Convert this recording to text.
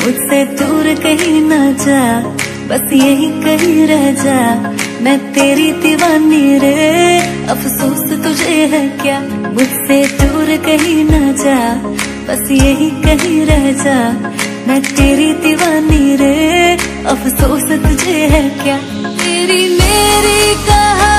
मुझसे दूर कहीं ना जा, बस यही कहीं रह जा। मैं तेरी दीवानी रे, अफसोस तुझे है क्या। मुझसे दूर कहीं ना जा, बस यही कहीं रह जा। मैं तेरी दीवानी रे, अफसोस तुझे है क्या। तेरी मेरी कहानी